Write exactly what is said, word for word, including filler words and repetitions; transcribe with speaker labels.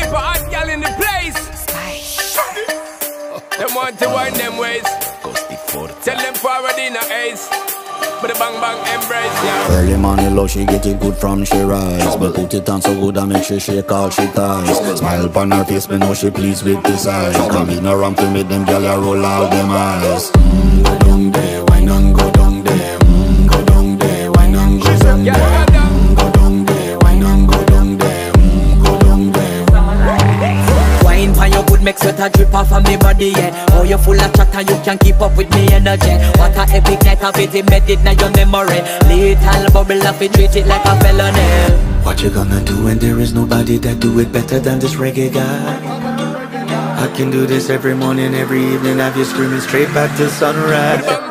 Speaker 1: type of hot girl in the place. Them want to wind them ways. Tell them forward in a ace. But the bang bang embrace, yeah.
Speaker 2: Early morning love, she get it good from she rise. But put it on so good I make she shake all she ties. Smile upon her face, me know she pleased with this eyes. Come in around to make them gyal a roll out them eyes. Mm, go down there, wine and go down there. Mm, go down there, wine and go down there. Mm, go down there, wine and go down there. Mm, go down there.
Speaker 3: Wine pan your good make sweat a drip off of me body, yeah. Oh, you full of chatter, you can keep up with me energy. What a epic night of it, embedded in your memory. Little bubble of it, treat it like a felony.
Speaker 2: What you gonna do when there is nobody that do it better than this reggae guy? I can do this every morning, every evening, have you screaming straight back to sunrise.